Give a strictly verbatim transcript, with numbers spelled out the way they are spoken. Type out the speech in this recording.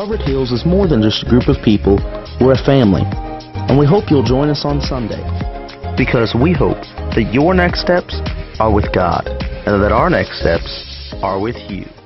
Harvard Hills is more than just a group of people. We're a family, and we hope you'll join us on Sunday, because we hope that your next steps are with God, and that our next steps are with you.